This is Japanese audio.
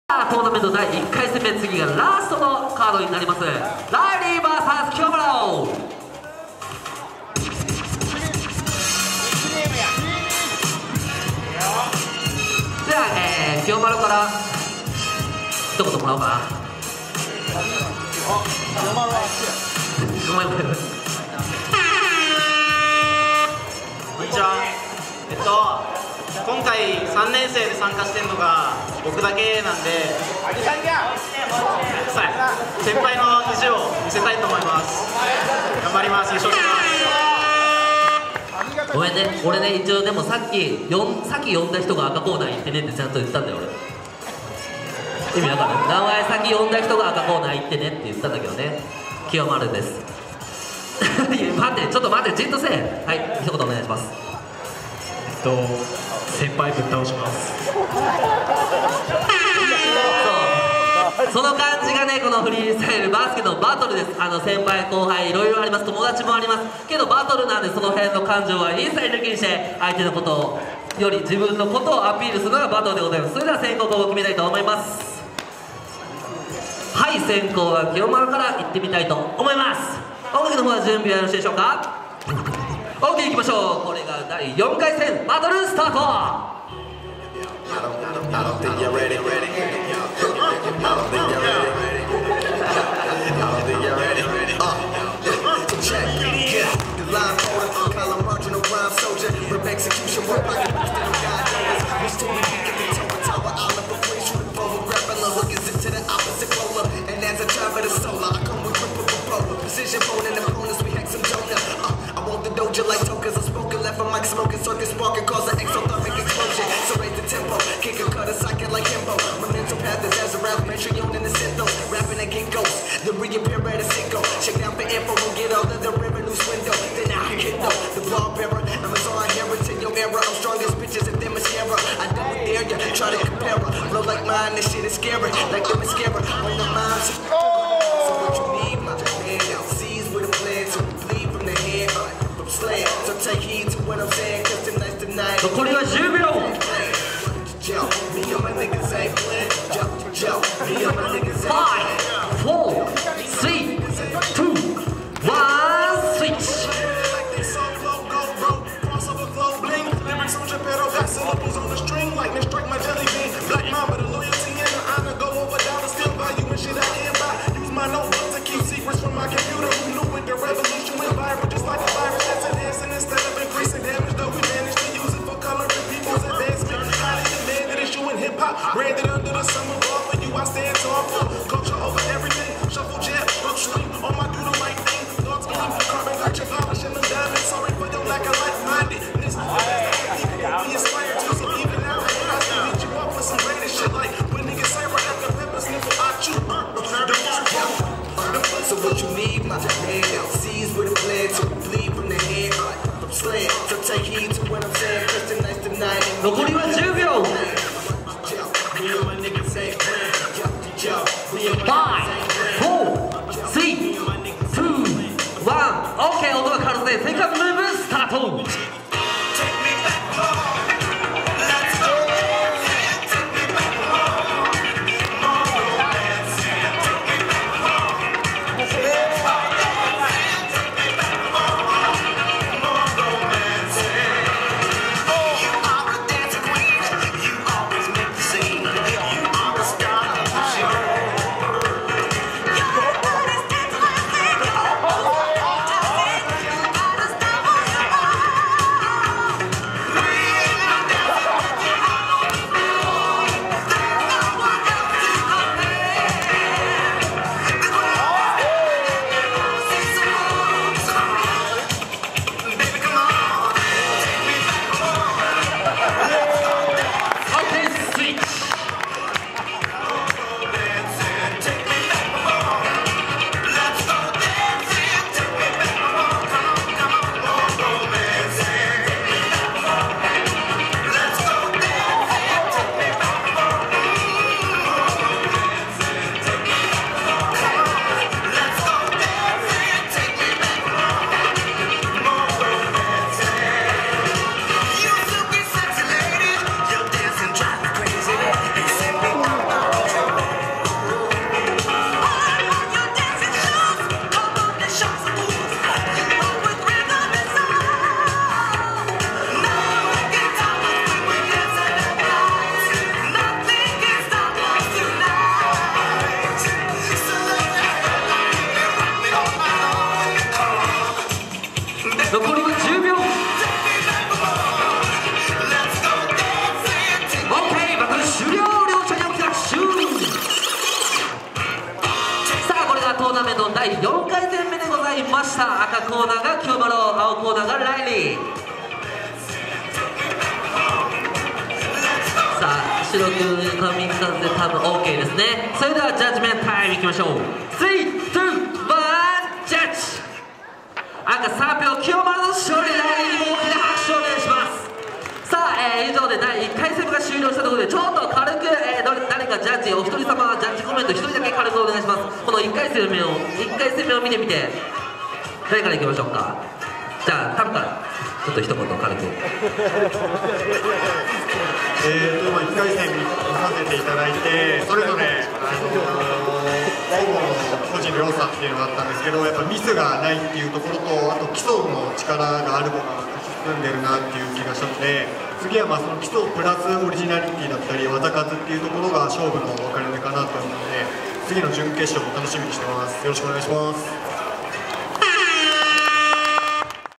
トーナメント第1回戦目、次がラストのカードになります。ライリー VS 清村。じゃあ、清丸から一言もらおうかな。ごめんごめん。 こんにちは。今回3年生で参加してるのが僕だけなんで、先輩の意地を見せたいと思います。頑張ります。優勝します。 ごめんね、俺ね、一応でもさっき呼んだ人が赤コーナー行ってねってちゃんと言ったんだよ俺。意味わかる？名前先呼んだ人が赤コーナー行ってねって言ったんだけどね。清丸です。待って、ちょっと待って、じっとせえ。はい、一言お願いします。 先輩ぶっ倒します。 その感じがね、このフリースタイルバスケのバトルです。先輩後輩いろいろあります、友達もありますけど、バトルなんでその辺の感情は一切抜きにして相手のことをより自分のことをアピールするのがバトルでございます。それでは先行を決めたいと思います。はい、先行は清丸から行ってみたいと思います。音楽の方は準備はよろしいでしょうか。 OK、 いきましょう。これが第4回戦バトルスタート。 Like tokens, I'm smoking left, I'm like smoking circuit sparking, cause an exothermic explosion. So raise the tempo, kick a cut a socket like himbo. My mental path is as a rap, Patreon in the synthos, rapping and get ghosts. The reappear at a single, check down for info, we'll get all of the revenue swindle. Then I hit though, the ball bearer, Amazon heritage, your era. I'm strongest bitches and them mascara. I double dare ya, try to compare her. Blow like mine, this shit is scary, like the mascara on the mind. So what you need, my man, now sees with a plan to bleed from the head. So take heed to what I'm saying, cause tonight's the night. 残りは10秒。 5、4、3、2、1、スイッチ。 Branded under the summer ball for you, I stand tall. 第4回戦目でございました。赤コーナーが清丸、青コーナーがライリー。さあ白く髪数で多分 OK ですね。それではジャッジメントタイムいきましょう。3、2、1、ジャッジ。赤3票清丸の勝利、ライリーに大きな拍手をお願いします。さあ、以上で第1回戦が終了したところで、ちょっと軽く、誰かジャッジお一人様ジャッジコメント1人だけ軽くお願いします。この1回戦目を見てみて誰からいきましょうか。じゃあタムからちょっと一言軽く。 1回戦見させていただいて、それぞれ個人の良さっていうのがあったんですけど、やっぱミスがないっていうところと、あと基礎の力がある子が進んでるなっていう気がしたので、次はその基礎プラスオリジナリティだったり技数っていうところが勝負の分かれ目かなと思うので、次の準決勝も楽しみにしてます。よろしくお願いします。